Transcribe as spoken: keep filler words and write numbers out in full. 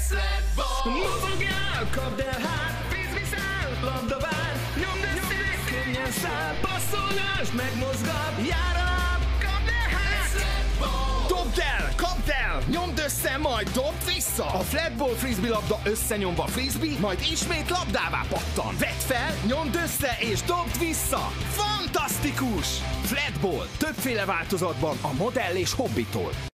Ez Phlat Ball. Mozogjál, kapd el hát, frisbee száll, labdával, nyomd össze, könnyen száll, passzolás, megmozgat, jár a lap, kapd el hát. Ez Phlat Ball. Dobd el, kapd el, nyomd össze, majd dobd vissza. A Phlat Ball frisbee labda összenyomva frisbee, majd ismét labdává pattan. Vedd fel, nyomd össze és dobd vissza. Fantasztikus! Phlat Ball többféle változatban a modell és hobbitól.